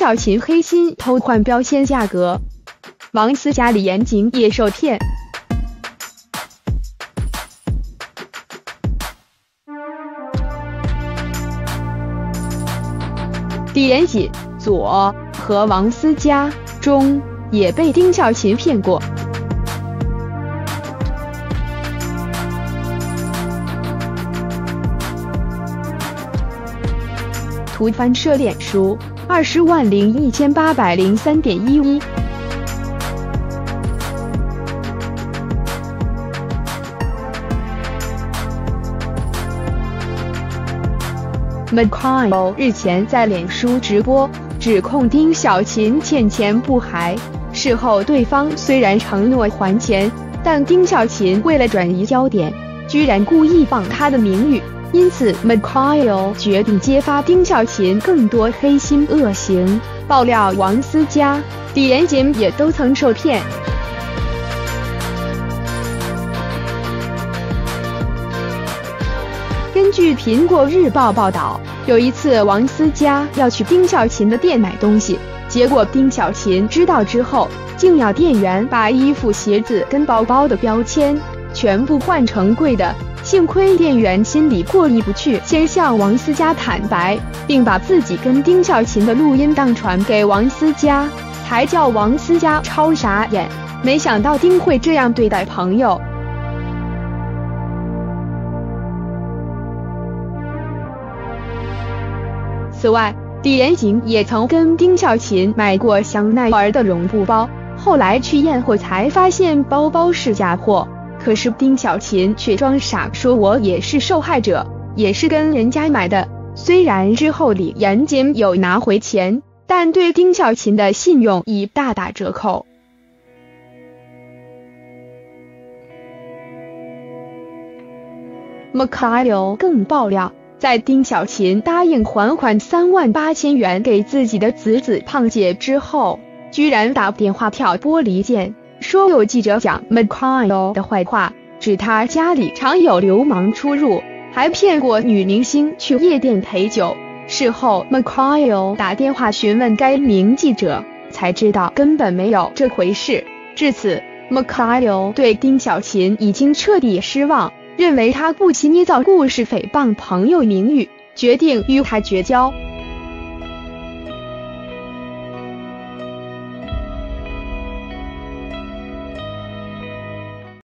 小芹黑心偷换标签价格，王思佳李妍瑾也受骗。李妍瑾左和王思佳中也被丁小芹骗过。图翻摄脸书20万01803.11。S.H.E 日前在脸书直播，指控丁小芹欠钱不还。事后对方虽然承诺还钱，但丁小芹为了转移焦点，居然故意放他的名誉。因此 S.H.E 决定揭发丁小芹更多黑心恶行，爆料王思佳、李妍瑾也都曾受骗。根据苹果日报报道，有一次王思佳要去丁小芹的店买东西，结果丁小芹知道之后，竟要店员把衣服、鞋子跟包包的标签全部换成贵的。幸亏店员心里过意不去，先向王思佳坦白，并把自己跟丁小芹的录音档传给王思佳，才叫王思佳超傻眼，没想到丁会这样对待朋友。此外，李妍瑾也曾跟丁小芹买过香奈儿的绒布包，后来去验货才发现包包是假货。可是丁小芹却装傻说我也是受害者，也是跟人家买的。虽然之后李妍瑾有拿回钱，但对丁小芹的信用已大打折扣。S.H.E 更爆料，在丁小芹答应还款38000元给自己的侄子胖姐之后，居然打电话挑拨离间，说有记者讲 S.H.E 的坏话，指他家里常有流氓出入，还骗过女明星去夜店陪酒。事后 S.H.E 打电话询问该名记者，才知道根本没有这回事。至此 S.H.E 对丁小芹已经彻底失望，认为他不惜捏造故事诽谤朋友名誉，决定与他绝交。